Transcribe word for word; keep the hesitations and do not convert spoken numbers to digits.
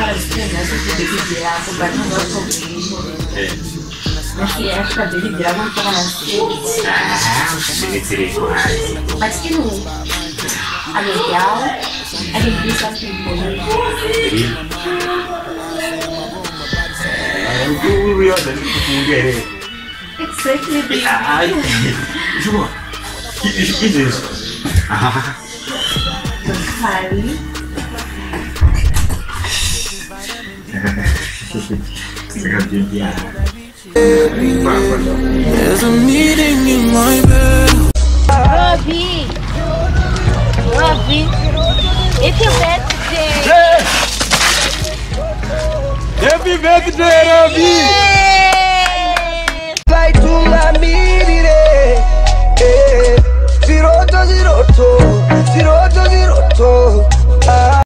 Masih acho que dele grava um pedaço. Ah, cheguei a ser quase. Mas que não. A legal, a gente precisa ter É, o que eu ia fazer com querer. Exactly. Ai, João, que que é isso? Ah, Harry. There's a meeting in my bed. Robbie, Robbie, it's your birthday. Happy birthday, Robbie!